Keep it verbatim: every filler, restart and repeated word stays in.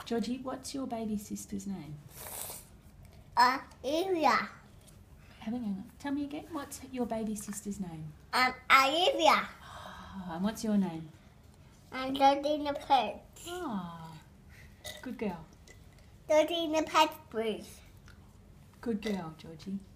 Georgie, what's your baby sister's name? Uh, Olivia. Hang on. Tell me again. What's your baby sister's name? Um, Olivia. Oh, and what's your name? I'm Georgie the pet. Oh, good girl. Georgie the pet, please. Good girl, Georgie.